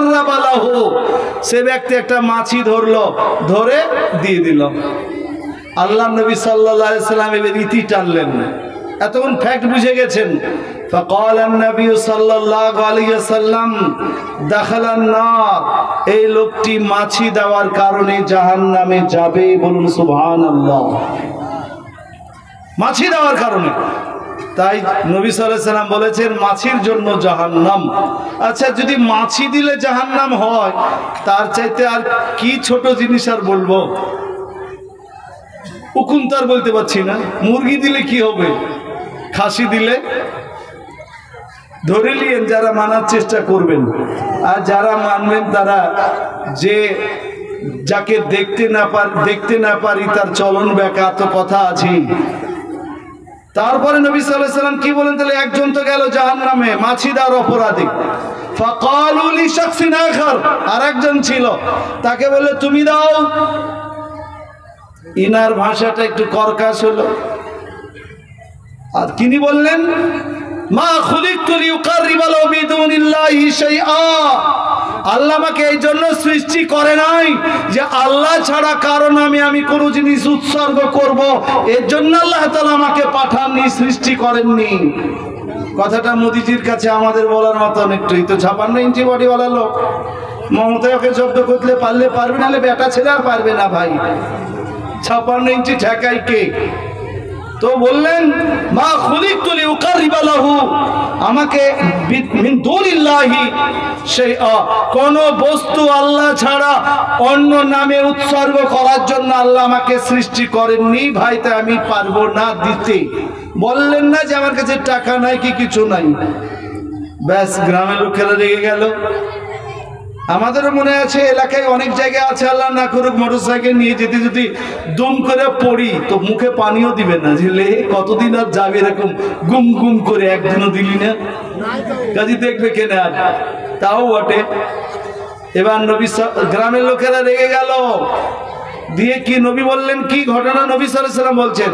সে ব্যক্তি একটা মাছি ধরলো, ধরে দিয়ে দিল। আল্লাহ নবী সাল্লাল্লাহু আলাইহি সাল্লাম এর রীতি টানলেন, এতক্ষণ ফ্যাক্ট বুঝে গেছেন। فقال النبي صلى الله عليه وسلم دخل النار, এই লোকটি মাছি দেওয়ার কারণে জাহান্নামে যাবে। বলুন সুবহানাল্লাহ। মাছি দেওয়ার কারণে, তাই নবী সাল্লাল্লাহু আলাইহি সাল্লাম বলেছেন মাছির জন্য জাহান্নাম। আচ্ছা, যদি মাছি দিলে জাহান্নাম হয়, তার চাইতে আর কি ছোট জিনিস আর বলবো? উকুন তার বলতে পারছি না। মুরগি দিলে কি হবে? খাসি দিলে ধরে নিয়েন, যারা মানার চেষ্টা করবেন। আর যারা মানবেন তারা, যে যাকে দেখতে না পার দেখতে না পারি তার চলন বেঁকা, তো কথা আছে। তারপরে নবী সাল্লাল্লাহু আলাইহি সাল্লাম কি বলেন? তাহলে একজন তো গেল জাহান্নামে মাছি দেওয়ার অপরাধী। ফাকালু লিশাখসিন আখার, আরেকজন ছিল, তাকে বললে তুমি দাও। ইনার ভাষাটা একটু কর্কশ হলো। আর তিনি বললেন মা খুলিকতু লিউকাররিবা লাহু বিদুনিল্লাহি শাইআ, আল্লাহ আমাকে এই জন্য সৃষ্টি করে নাই যে আল্লাহ ছাড়া কারো নামে আমি কোনো জিনিস উৎসর্গ করব, এর জন্য আল্লাহ তাআলা আমাকে পাঠাননি, সৃষ্টি করেননি। কথাটা মোদিজির কাছে আমাদের বলার মতন একটুই তো। ছাপান্ন ইঞ্চি বডিওয়ালা লোক, মমতায় ওকে জব্দ করতে পারলে পারবে, নাহলে বেটা ছেলে আর পারবে না ভাই। ছাপান্ন ইঞ্চি ঠেকাই কে? তো বললেন মা খুলিকতু লিউকাররিবা লাহু, আমাকে মিন দুনিল্লাহি শাইআ, কোন বস্তু আল্লাহ ছাড়া অন্য নামে উৎসর্গ করার জন্য আল্লাহ আমাকে সৃষ্টি করেননি ভাই, তাই আমি পারবো না দিতে। বললেন না যে আমার কাছে টাকা নাই কি কিছু নাই। ব্যাস, গ্রামের লোকেরা রেগে গেল। আমাদেরও মনে আছে এলাকায় অনেক জায়গায় আছে, আল্লাহ না করুক মোটরসাইকেল নিয়ে যেতে যদি দুম করে পড়ি তো মুখে পানিও দিবে না, ঝিলে কতদিন আর যাবে এরকম গুম গুম করে, একদিনও দিলি না, কাজী দেখবে কেনা। তাও বটে। এবার নবী, গ্রামের লোকেরা রেগে গেল, দিয়ে কি নবী বললেন কি ঘটনা? নবী সাল্লাল্লাহু আলাইহি সাল্লাম বলছেন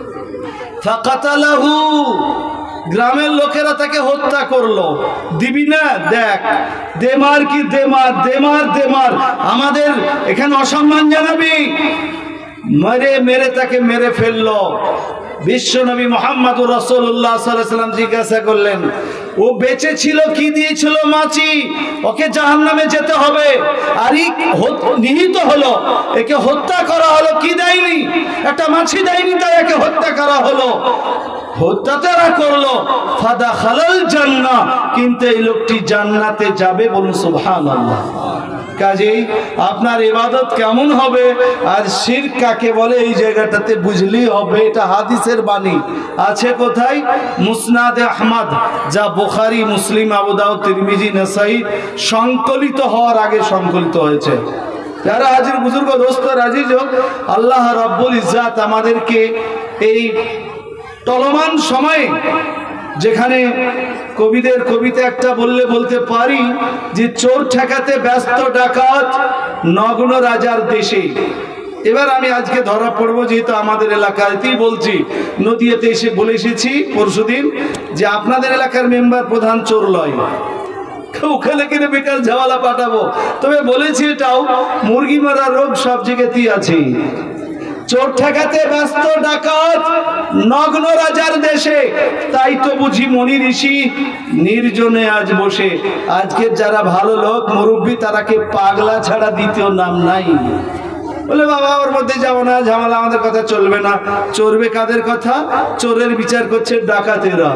ফাকাতালাহু, গ্রামের লোকেরা তাকে হত্যা করলো। দিবি না? দেখ, দেমার কি দেমার, দেমার দেমার, আমাদের এখানে অসম্মান জানাবি? মেরে মেরে তাকে মেরে ফেললো। বিশ্ব নবী মুহাম্মদুর রাসূলুল্লাহ সাল্লাল্লাহু আলাইহি ওয়াসাল্লাম জিজ্ঞাসা করলেন ও বেঁচে ছিল কি দিয়েছিল? মাছি। ওকে জাহান্নামে যেতে হবে। আর নিহিত হলো, একে হত্যা করা হলো, কি দেয়নি? একটা মাছি দেয়নি, তাই একে হত্যা করা হলো। হত্যা তারা করলো, ফাদাখালাল জান্নাহ, কিন্তু এই লোকটি জান্নাতে যাবে। বলুন সুবহানাল্লাহ। কাজেই আপনার ইবাদত কেমন হবে আর শিরক কাকে বলে এই জায়গাটাতে বুঝলেই হবে। এটা হাদিসের বাণী আছে কোথায়? মুসনাদে আহমদ, যা বুখারী, মুসলিম, আবু দাউদ, তিরমিজি, নাসাই সংকলিত হওয়ার আগে সংকলিত হয়েছে। যারা হাজির বুজুর্গ দোস্ত রাজিজ, আল্লাহ রাব্বুল ইজ্জাত আমাদেরকে এই চলমান সময়ে, যেখানে কবিদের কবিতা একটা বললে বলতে পারি যে চোর ঠেকাতে ব্যস্ত ডাকাত নগ্ন রাজার দেশে। এবার আমি আজকে ধরা পড়বো, যেহেতু আমাদের এলাকাতেই বলছি, নদিয়াতে এসে বলে এসেছি পরশুদিন যে আপনাদের এলাকার মেম্বার প্রধান চোর লয়, ওখানে কিনে বেকার ঝামেলা পাঠাবো। তবে বলেছি এটাও, মুরগি মারা রোগ সব জায়গাতেই আছে। চোর ঠেকাতে ব্যস্ত ডাকাত নগ্ন রাজার দেশে, তাই তো বুঝি মনি ঋষি নির্জনে আজ বসে। আজকে যারা ভালো লোক মুরব্বী, তারাকে পাগলা ছাড়া দ্বিতীয় নাম নাই। বলে বাবা ওর মধ্যে যাবো না, ঝামেলা, আমাদের কথা চলবে না। চলবে কাদের কথা? চোরের বিচার করছে ডাকাতেরা।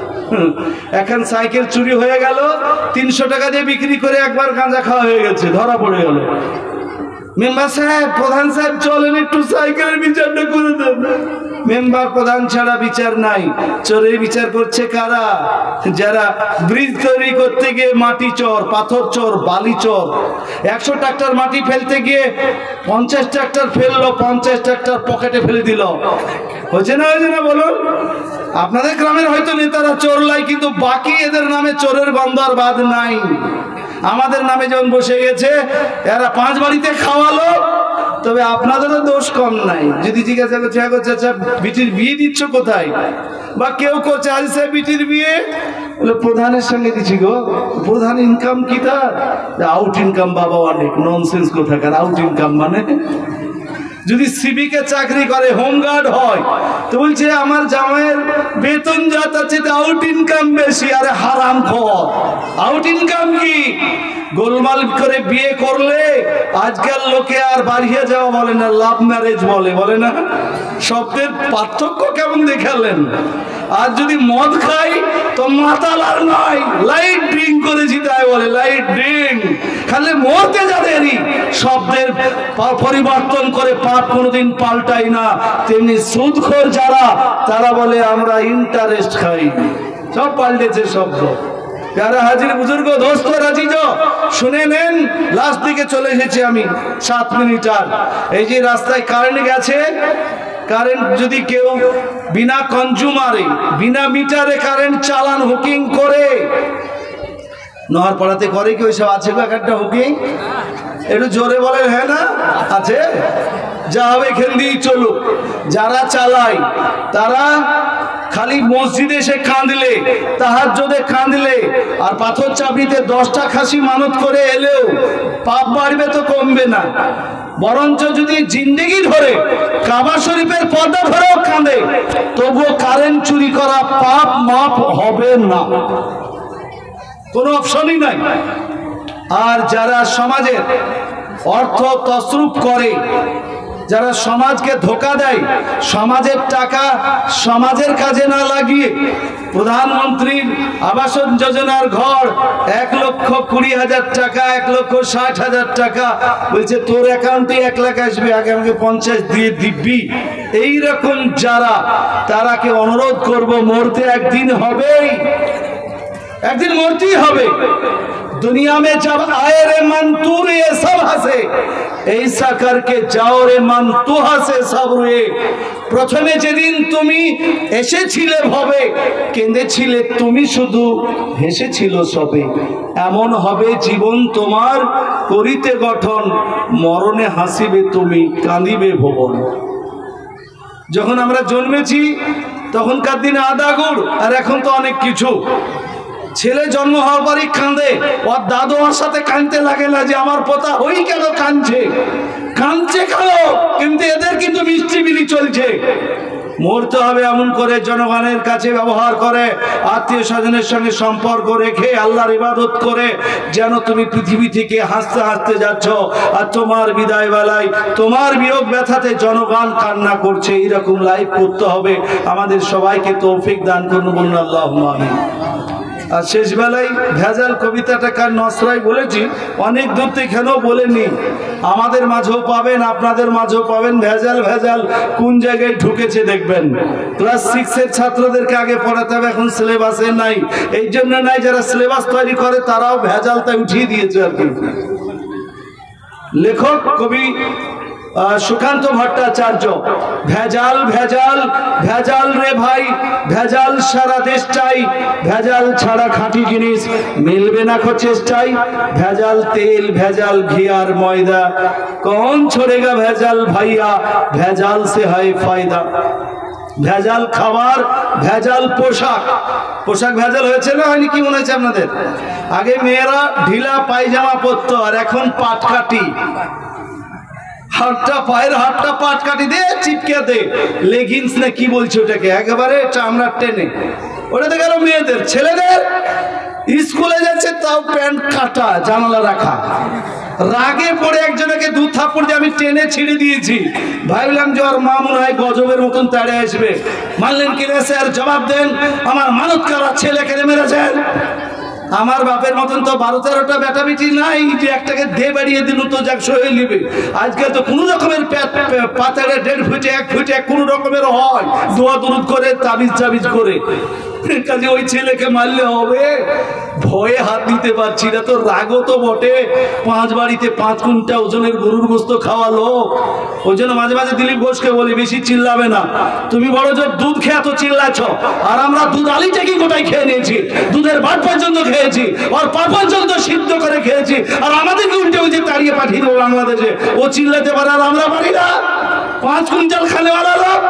এখন সাইকেল চুরি হয়ে গেল, তিনশো টাকা দিয়ে বিক্রি করে একবার গাঁজা খাওয়া হয়ে গেছে, ধরা পড়ে গেল। মেম্বার সাহেব, প্রধান সাহেব, চলেন একটু সাইকেলের বিচারটা করে দেন। মেম্বার প্রধান ছাড়া বিচার নাই। চোরের বিচার করছে কারা? যারা ব্রিজ তৈরি করতে গিয়ে মাটি চোর, পাথর চোর, বালি চোর। একশো ট্রাক্টর মাটি ফেলতে গিয়ে পঞ্চাশ ট্রাক্টর ফেললো, পঞ্চাশ ট্রাক্টর পকেটে ফেলে দিল। হয়েছে না হয়েছে না বলুন? আপনাদের গ্রামের হয়তো নেতারা চোর লাই, কিন্তু বাকি এদের নামে চোরের গন্ধ আর বাদ নাই। আমাদের নামে যখন বসে গেছে, এরা পাঁচ বাড়িতে খাওয়ালো, তবে আপনাদেরও দোষ কম নাই। যদি জিজ্ঞাসা করছে চাচা বিটির বিয়ে দিচ্ছ কোথায়, বা কেউ করছে আজ সাহেব বিটির বিয়ে, বলে প্রধানের সঙ্গে দিচ্ছি গো। প্রধান ইনকাম কি তার? Out income. বাবা অনেক ননসেন্স কোথাকার। আউট ইনকাম মানে যদি সিভিকে চাকরি করে, হোমগার্ড হয়, তো বলছে আমার জামাইয়ের বেতন যা তার চেয়ে আউট ইনকাম বেশি। আরে হারাম খোর, আউট ইনকাম কি? গোলমাল করে বিয়ে করলে আজকাল লোকে আর বাড়িয়ে যাওয়া বলে না, লাভ ম্যারেজ বলে, বলে না? শব্দের পার্থক্য কেমন দেখালেন? আর যদি মদ খাই তো মাতাল আর নয়, লাইট ড্রিঙ্ক করেছি তাই বলে লাইট ড্রিঙ্ক। খালি মরতে যাদেরই শব্দের পরিবর্তন করে পাপ কোনোদিন পাল্টাই না, তেমনি সুদখোর যারা, তারা বলে আমরা ইন্টারেস্ট খাই, সব পাল্টেছে শব্দ। প্যারা হাজির বুজুর্গ দোস্ত রাজিজ শুনে নেন, লাস্ট দিকে চলে এসেছি আমি, সাত মিনিট আর। এই যে রাস্তায় কারেন্ট গেছে, কারেন্ট যদি কেউ বিনা কনজুমারে বিনা মিটারে কারেন্ট চালান হুকিং করে, নহর পাড়াতে করে কি ওইসব আছে গো একটা হুকিং? একটু জোরে বলেন হ্যাঁ না আছে? যা হবে এখান দিয়েই চলুক। যারা চালায় তারা খালি মসজিদে এসে কাঁদলে, তাহাজ্জুদে কাঁদলে, আর পাথর চাবড়িতে দশটা খাসি মানত করে এলেও পাপ বাড়বে তো কমবে না। বরঞ্চ যদি জিন্দেগি ধরে কাবা শরীফের পর্দা ধরেও কাঁদে, তবুও কারেন্ট চুরি করা পাপ মাপ হবে না, কোনো অপশনই নাই। আর যারা সমাজের অর্থ তসরুপ করে, যারা সমাজকে ধোকা দেয়, সমাজের টাকা সমাজের কাজে না লাগিয়ে প্রধানমন্ত্রীর আবাস যোজনার ঘর এক লক্ষ কুড়ি হাজার টাকা, এক লক্ষ ষাট হাজার টাকা, বলছে তোর অ্যাকাউন্টে এক লাখ আসবে, আগে আমাকে পঞ্চাশ দিয়ে দিবি। এইরকম যারা, তারাকে অনুরোধ করব, মরতে একদিন হবেই, একদিন মরতেই হবে। दुनिया में जब आए रे मन तू रे सब हंसे, ऐसा करके जाओ रे मन तू हंसे सब रे। প্রথমে যেদিন তুমি এসেছিলে ভবে, কেঁদেছিলে তুমি শুধু, হেসেছিল সবে। এমন হবে জীবন তোমার করিতে গঠন, মরণে হাসিবে তুমি, কাঁদিবে ভুবন। যখন আমরা জন্মেছি তখনকার দিনে আদা গুড়, আর এখন তো অনেক কিছু। ছেলে জন্ম হওয়ার পরই কাঁদে, ওর দাদু ওর সাথে কাঁদতে লাগে না যে আমার পোতা হই কেন কাঁদছে, কাঁদছে কেন, কিন্তু এদের কিন্তু মিষ্টি বিলি চলছে। মরতে হবে এমন করে জনগণের কাছে ব্যবহার করে, আত্মীয় স্বজনের সঙ্গে সম্পর্ক রেখে, আল্লাহর ইবাদত করে, যেন তুমি পৃথিবী থেকে হাসতে হাসতে যাচ্ছ, আর তোমার বিদায় বেলায় তোমার বিয়োগ ব্যথাতে জনগণ কান্না করছে। এইরকম লাইফ করতে হবে। আমাদের সবাইকে তৌফিক দান করুন, বলুন আল্লাহুম্মা আমিন। আর শেষ বেলায় ভেজাল কবিতাটা কার নসরাই বলেছি, অনেক দূর থেকে এখানেও বলেনি, আমাদের মাঝেও পাবেন, আপনাদের মাঝেও পাবেন। ভেজাল ভেজাল কোন জায়গায় ঢুকেছে দেখবেন। ক্লাস সিক্স এর ছাত্রদেরকে আগে পড়াতে হবে, এখন সিলেবাসে নাই। এই জন্য নাই, যারা সিলেবাস তৈরি করে তারাও ভেজালটা উঠিয়ে দিয়েছে আর কি। লেখক কবি সুকান্ত ভট্টাচার্য, ভেজাল ভেজাল ভেজাল রে ভাই, ভেজাল সারা দেশটাই, ভেজাল ছাড়া খাঁটি জিনিস মিলবে না চেষ্টাই। ভেজাল তেল, ভেজাল ঘি আর ময়দা, কौन छोड़ेगा ভেজাল ভাইয়া, ভেজাল সে হয় ফায়দা। ভেজাল খাবার, ভেজাল পোশাক, পোশাক ভেজাল হয়েছে না হয়নি? কি মনে হচ্ছে আপনাদের? আগে মেয়েরা ঢিলা পায়জামা পরতো, আর এখন পাটকাটি, হাতটা পায়ের হাতটা পাট কাটি দে, চিপকে দে, লেগিংস না কি বলছে ওটাকে, একেবারে চামড়া টেনে। ওটাতে গেল মেয়েদের। ছেলেদের স্কুলে যাচ্ছে তাও প্যান্ট কাটা, জানালা রাখা। রাগে পড়ে একজনকে দু থাপ্পড় দিয়ে আমি টেনে ছিঁড়ে দিয়েছি। ভাবলাম যে ওর মা মনে হয় গজবের মতন তাড়ে আসবে। মানলেন কি রে স্যার? জবাব দেন, আমার মানত করা ছেলেকে মেরেছেন। আমার বাপের মতন তো বারো তেরোটা বেটা বেটি নাই যে একটাকে দে বাড়িয়ে দিল তো যাক সহে নিবে। আজকাল তো কোনো রকমের পাতারে দেড় ফুটে এক ফুটে কোনো রকমের হয়, দোয়া দুরুদ করে, তাবিজ তাবিজ করে। কাজে ওই ছেলেকে মারলে হবে? ভয়ে হাত দিতে পারছি না। তো রাগও তো বটে, পাঁচ বাড়িতে পাঁচ কুইন্টাল ওজনের গরুর গোস্ত খাওয়া লোক। ওই জন্য মাঝে মাঝে দিলীপ ঘোষকে বলি, বেশি চিল্লাবে না, তুমি বড় জোর দুধ খেয়ে তো চিল্লাছ, আর আমরা দুধ আলিটা কি গোটাই খেয়ে নিয়েছি, দুধের ভাত পর্যন্ত খেয়েছি, আর পা পর্যন্ত সিদ্ধ করে খেয়েছি, আর আমাদেরকে উল্টে উল্টে তাড়িয়ে পাঠিয়ে দেবো বাংলাদেশে। ও চিল্লাতে পারে আর আমরা পারি না? পাঁচ কুইন্টাল খানেওয়ালা লোক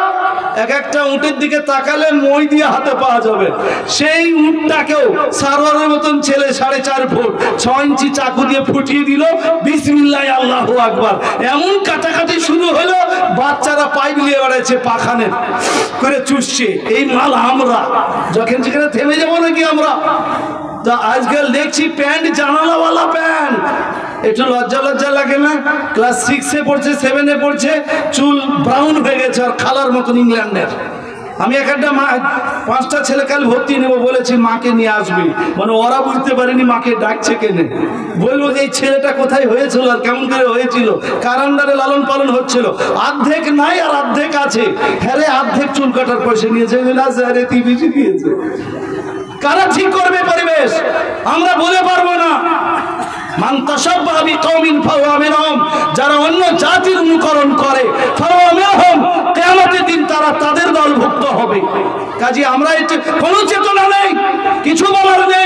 এক একটা উটের দিকে তাকালে মই দিয়ে হাতে পাওয়া যাবে। সেই উটটাকেও সারোয়ারের মতন ছেলে সাড়ে চার ফুট ছয় ইঞ্চি চাকু দিয়ে ফুটিয়ে দিল, বিসমিল্লাহ আল্লাহু আকবার। এমন কাটাকাটি শুরু হলো, বাচ্চারা পাইপ নিয়ে বেড়াচ্ছে, পাখানে করে চুষছে। এই মাল আমরা যখন যেখানে থেমে যাবো নাকি আমরা? তো আজকাল দেখছি প্যান্ট জানালাওয়ালা প্যান্ট, একটু লজ্জা লজ্জা লাগে না? ক্লাস সিক্সে পড়ছে, সেভেনে পড়ছে, চুল ব্রাউন হয়ে গেছে আর খালার মতন ইংল্যান্ডের। আমি একটা মা পাঁচটা ছেলে কাল ভর্তি নেবো বলেছি, মাকে নিয়ে আসবি। মানে ওরা বুঝতে পারেনি মাকে ডাকছে কেনে। বলবো এই ছেলেটা কোথায় হয়েছিল আর কেমন করে হয়েছিল, কার আন্ডারে লালন পালন হচ্ছিল। অর্ধেক নাই আর অর্ধেক আছে। হ্যাঁ রে, অর্ধেক চুল কাটার পয়সা নিয়েছে, আরে তুই বেশি দিয়েছে। কারা ঠিক করবে পরিবেশ? আমরা বলে পারবো না। মান তাশাব্বাহা বিকওমিন ফাহুয়া মিনহুম, যারা অন্য জাতির অনুকরণ করে ফাহুয়া মিনহুম, কিয়ামতের দিন তারা তাদের দলভুক্ত হবে। কাজে আমরা এটা কোনো চেতনা নেই, কিছু বলার নেই।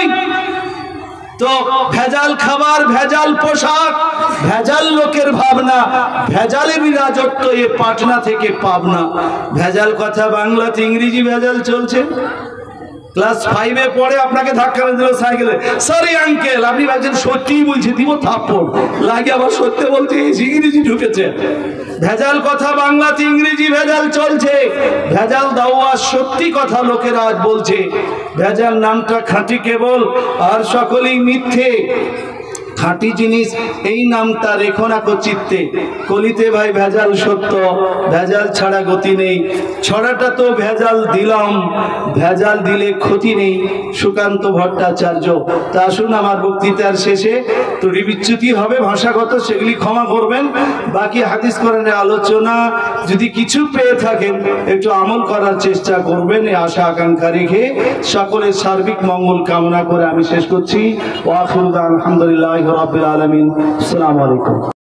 তো ভেজাল খাবার, ভেজাল পোশাক, ভেজাল লোকের ভাবনা, ভেজালের রাজত্ব এ পাটনা থেকে পাবনা। ভেজাল কথা বাংলাতে, ইংরেজি ভেজাল চলছে। ক্লাস ফাইভে পড়ে আপনাকে ধাক্কা দিল সাইকেলে, সরি আঙ্কেল, আপনি ভাবছেন সত্যিই বলছি, দিব থাপ্পড় লাগে, আবার সত্যি বলছে ইংরেজি ঢুকেছে। ভেজাল কথা বাংলাতে, ইংরেজি ভেজাল চলছে। ভেজাল দাওয়া সত্যি কথা লোকেরা আজ বলছে। ভেজাল নামটা খাঁটি কেবল, আর সকলেই মিথ্যে। খাঁটি জিনিস এই নামটা রেখো না চিত্তে, কলিতে ভাই ভেজাল সত্য, ভেজাল ছাড়া গতি নেই। ছড়াটা তো ভেজাল দিলাম, ভেজাল দিলে ক্ষতি নেই। সুকান্ত ভট্টাচার্য। তা আসুন, আমার বক্তৃতার শেষে ত্রুটি বিচ্যুতি হবে ভাষাগত, সেগুলি ক্ষমা করবেন। বাকি হাদিস কোরআনের আলোচনা যদি কিছু পেয়ে থাকেন একটু আমল করার চেষ্টা করবেন, এই আশা আকাঙ্ক্ষা রেখে সকলের সার্বিক মঙ্গল কামনা করে আমি শেষ করছি। ওয়া আখিরু দাওয়ানা আলহামদুলিল্লাহি রাব্বিল আলামিন। আসসালামু আলাইকুম।